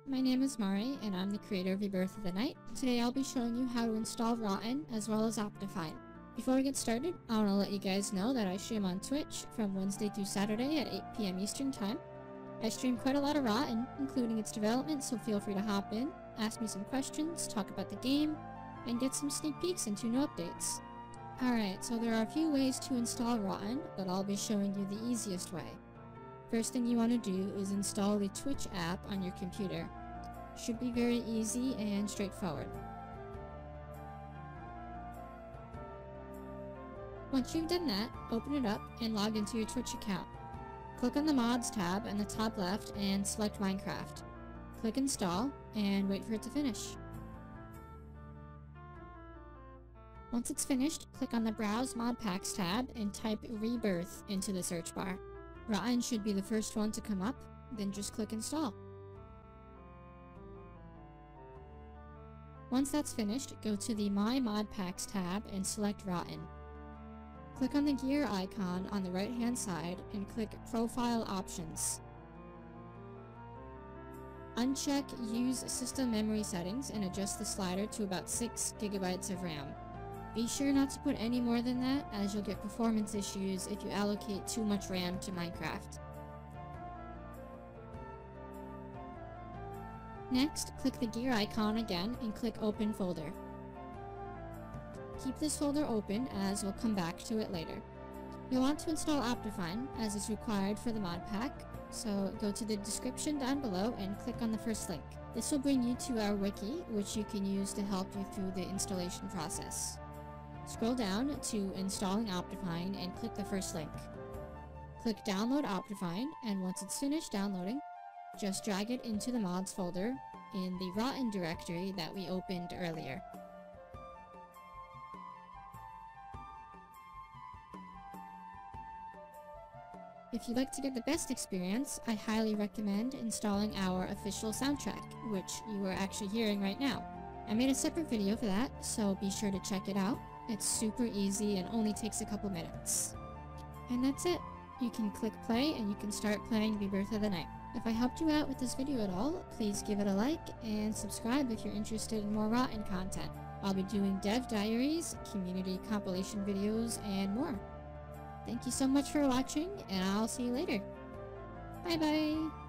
my name is Mari and I'm the creator of Rebirth of the Night. Today I'll be showing you how to install RotN as well as OptiFine. Before we get started, I want to let you guys know that I stream on Twitch from Wednesday through Saturday at 8 PM Eastern Time. I stream quite a lot of RotN, including its development, so feel free to hop in, ask me some questions, talk about the game, and get some sneak peeks into new updates. Alright, so there are a few ways to install RotN, but I'll be showing you the easiest way. First thing you want to do is install the Twitch app on your computer. Should be very easy and straightforward. Once you've done that, open it up and log into your Twitch account. Click on the Mods tab in the top left and select Minecraft. Click Install and wait for it to finish. Once it's finished, click on the Browse Modpacks tab and type Rebirth into the search bar. RotN should be the first one to come up, then just click Install. Once that's finished, go to the My Modpacks tab and select RotN. Click on the gear icon on the right hand side and click Profile Options. Uncheck Use System Memory Settings and adjust the slider to about 6 GB of RAM. Be sure not to put any more than that, as you'll get performance issues if you allocate too much RAM to Minecraft. Next, click the gear icon again and click Open Folder. Keep this folder open, as we'll come back to it later. You'll want to install OptiFine, as it's required for the mod pack, so go to the description down below and click on the first link. This will bring you to our wiki, which you can use to help you through the installation process. Scroll down to Installing OptiFine and click the first link. Click Download OptiFine, and once it's finished downloading, just drag it into the mods folder in the RotN directory that we opened earlier. If you'd like to get the best experience, I highly recommend installing our official soundtrack, which you are actually hearing right now. I made a separate video for that, so be sure to check it out. It's super easy and only takes a couple minutes. And that's it. You can click play and you can start playing Rebirth of the Night. If I helped you out with this video at all, please give it a like and subscribe if you're interested in more RotN content. I'll be doing dev diaries, community compilation videos, and more. Thank you so much for watching, and I'll see you later. Bye bye!